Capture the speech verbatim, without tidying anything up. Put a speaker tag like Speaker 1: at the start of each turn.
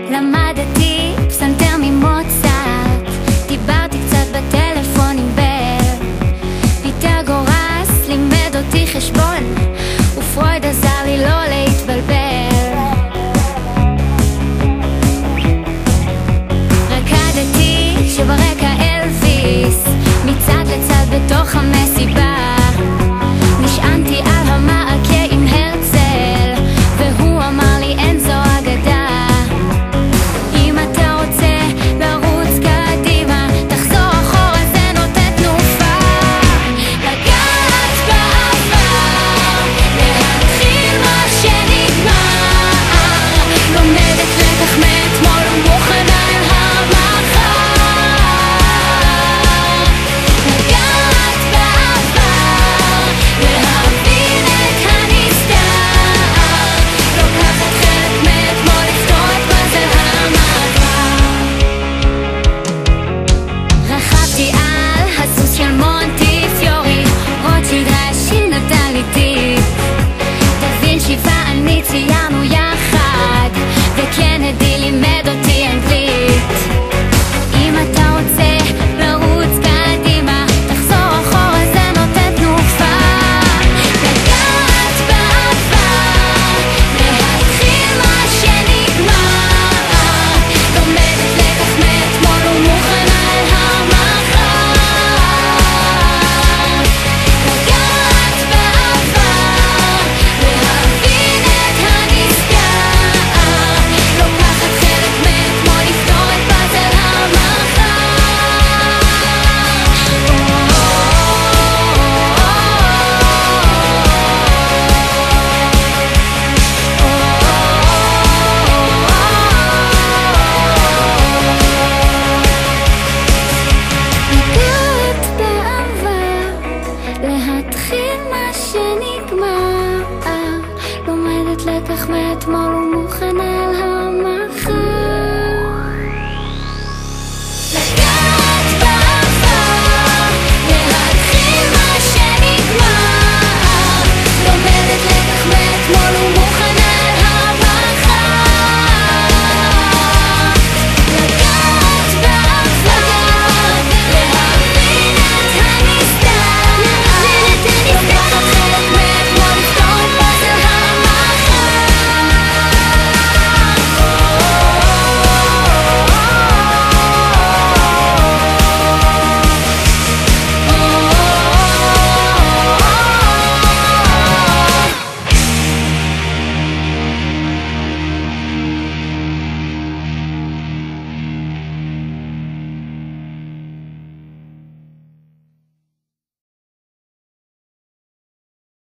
Speaker 1: למדתי פסנתר ממוצרט, דיברתי קצת בטלפון עם בר, פיתגורס לימד אותי חשבון, ופרויד עזר לי לא להתבלבל. רקדתי שברקע אלוויס, מצד לצד בתוך המסיבה, נשענתי על המעקה עם הרצל, והוא אמר לי אין זו אגדה. אם אתה רוצה לרוץ קדימה, תחזור אחורה, זה נותן תנופה. לגעת בעבר, להתחיל מה שנגמר, לומדת לקח מאתמול ומוכנה אל המחר. לגעת בעבר, להבין את הנסתר, לוקחת חלק מאתמול לפתור את פאזל המעבר. רכבתי על הסוס של מונטי פיורי, רוטשילד ראשי נתן לי טיפ, דווינצ'י ואני ציירנו יחד, וקנדי לימד אותי אנגלית. אם אתה רוצה לרוץ קדימה, תחזור אחורה, זה נותן תנופה. לגעת בעבר, להתחיל מה שנגמר, לומדת לקח מאתמול ומוכנה אל המחר. לגעת בעבר, להבין את הנסתר, לוקחת חלק מאתמול לפתור את פאזל המחר. לגעת בעבר, להתחיל מה שנגמר, לומדת לקח מאתמול ומוכנה